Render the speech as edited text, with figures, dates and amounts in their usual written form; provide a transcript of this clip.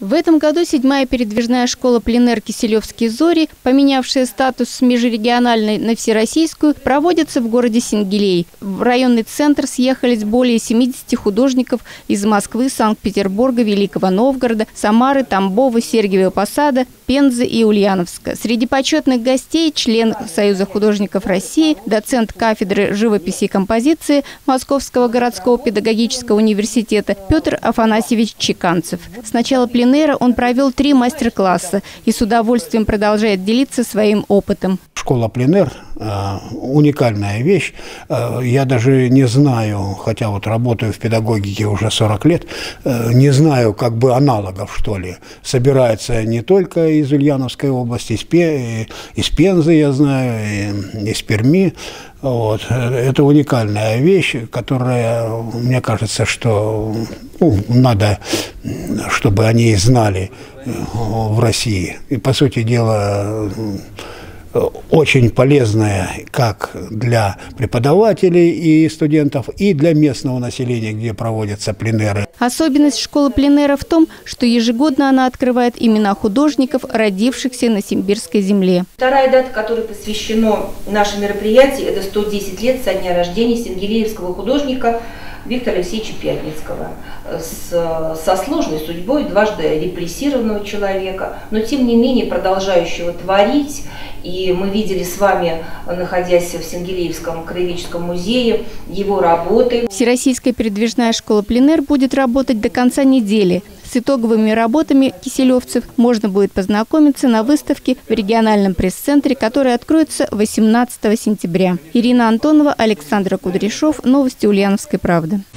В этом году 7-я передвижная школа пленэр «Киселевские зори», поменявшая статус с межрегиональной на всероссийскую, проводится в городе Сенгилей. В районный центр съехались более 70 художников из Москвы, Санкт-Петербурга, Великого Новгорода, Самары, Тамбова, Сергиева Посада, Пензы и Ульяновска. Среди почетных гостей член Союза художников России, доцент кафедры живописи и композиции Московского городского педагогического университета Петр Афанасьевич Чеканцев. С начала пленэра он провел 3 мастер-класса и с удовольствием продолжает делиться своим опытом. Школа пленэр уникальная вещь. Я даже не знаю, хотя вот работаю в педагогике уже 40 лет, не знаю как бы аналогов, что ли. Собирается не только из Ульяновской области, из Пензы, я знаю, из Перми. Вот. Это уникальная вещь, которая, мне кажется, что надо, чтобы о ней знали в России. И, по сути дела, очень полезная как для преподавателей и студентов, и для местного населения, где проводятся пленэры. Особенность школы пленэра в том, что ежегодно она открывает имена художников, родившихся на симбирской земле. Вторая дата, которой посвящено наше мероприятие, это 110 лет со дня рождения сенгилеевского художника Виктора Алексеевича Пятницкого, со сложной судьбой, дважды репрессированного человека, но тем не менее продолжающего творить. И мы видели с вами, находясь в Сенгилеевском краеведческом музее, его работы. Всероссийская передвижная школа пленэр будет работать до конца недели. С итоговыми работами киселевцев можно будет познакомиться на выставке в региональном пресс-центре, которая откроется 18 сентября. Ирина Антонова, Александр Кудряшов. Новости Ульяновской правды.